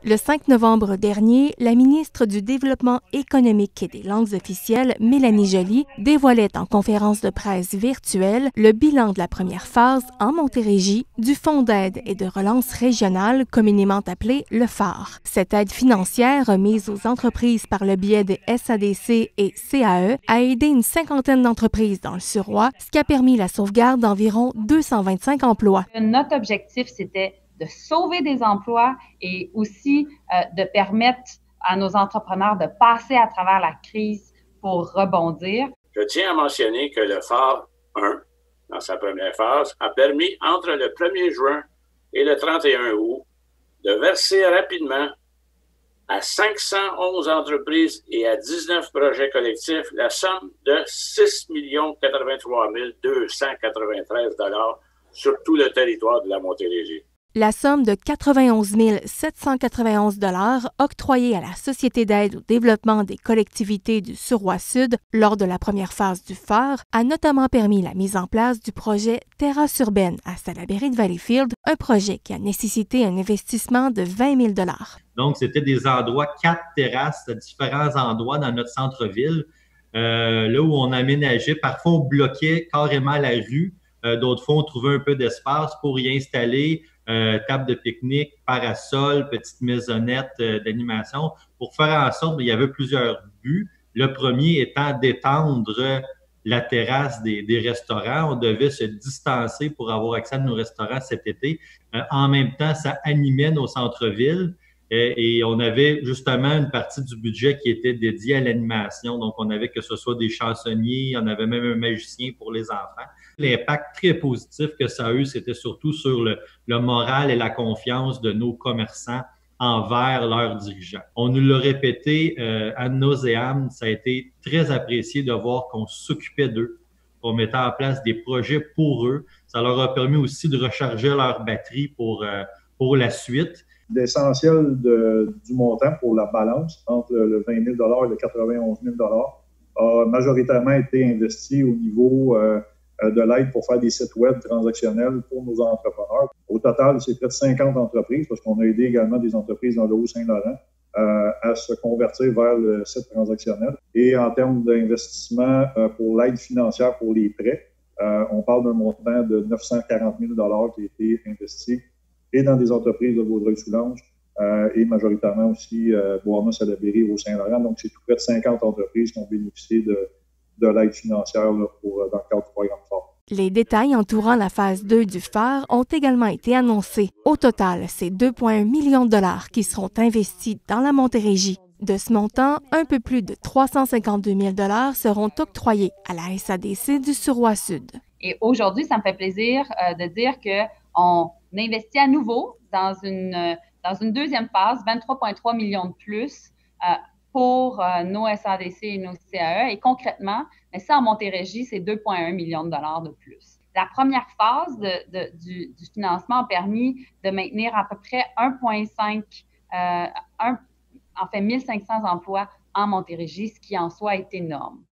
Le 5 novembre dernier, la ministre du Développement économique et des langues officielles, Mélanie Joly, dévoilait en conférence de presse virtuelle le bilan de la première phase en Montérégie du Fonds d'aide et de relance régionale, communément appelé le phare. Cette aide financière remise aux entreprises par le biais de SADC et CAE a aidé une cinquantaine d'entreprises dans le Suroît, ce qui a permis la sauvegarde d'environ 225 emplois. Notre objectif, c'était de sauver des emplois et aussi de permettre à nos entrepreneurs de passer à travers la crise pour rebondir. Je tiens à mentionner que le phare 1, dans sa première phase, a permis entre le 1er juin et le 31 août de verser rapidement à 511 entreprises et à 19 projets collectifs la somme de 6 083 293 $ sur tout le territoire de la Montérégie. La somme de 91 791 $ octroyée à la Société d'aide au développement des collectivités du Suroît-Sud lors de la première phase du phare a notamment permis la mise en place du projet Terrasse urbaine à Salaberry de Valleyfield, un projet qui a nécessité un investissement de 20 000 $. Donc, c'était des endroits, 4 terrasses à différents endroits dans notre centre-ville, là où on aménageait. Parfois, on bloquait carrément la rue. D'autres fois, on trouvait un peu d'espace pour y installer table de pique-nique, parasol, petite maisonnette d'animation, pour faire en sorte qu'il y avait plusieurs buts. Le premier étant d'étendre la terrasse des restaurants. On devait se distancer pour avoir accès à nos restaurants cet été. En même temps, ça animait nos centres-villes. Et on avait justement une partie du budget qui était dédiée à l'animation. Donc, on avait que ce soit des chansonniers, on avait même un magicien pour les enfants. L'impact très positif que ça a eu, c'était surtout sur le moral et la confiance de nos commerçants envers leurs dirigeants. On nous l'a répété ad nauseam, ça a été très apprécié de voir qu'on s'occupait d'eux, qu'on mettait en place des projets pour eux. Ça leur a permis aussi de recharger leur batterie pour la suite. L'essentiel du montant pour la balance entre le 20 000 $ et le 91 000 $ a majoritairement été investi au niveau de l'aide pour faire des sites web transactionnels pour nos entrepreneurs. Au total, c'est près de 50 entreprises, parce qu'on a aidé également des entreprises dans le Haut-Saint-Laurent à se convertir vers le site transactionnel. Et en termes d'investissement pour l'aide financière pour les prêts, on parle d'un montant de 940 000 $ qui a été investi et dans des entreprises de Vaudreuil-Soulanges et majoritairement aussi Bois-Salaberry au Saint-Laurent. Donc, c'est tout près de 50 entreprises qui ont bénéficié de l'aide financière là, dans le cadre du programme phare. Les détails entourant la phase 2 du phare ont également été annoncés. Au total, c'est 2,1 millions de $ qui seront investis dans la Montérégie. De ce montant, un peu plus de 352 000 $ seront octroyés à la SADC du Suroît-Sud. Et aujourd'hui, ça me fait plaisir de dire qu'on investit à nouveau dans une deuxième phase, 23,3 millions de plus pour nos SADC et nos CAE. Et concrètement, mais ça en Montérégie, c'est 2,1 millions de $ de plus. La première phase du financement a permis de maintenir à peu près 1,5 1500 emplois en Montérégie, ce qui en soi est énorme.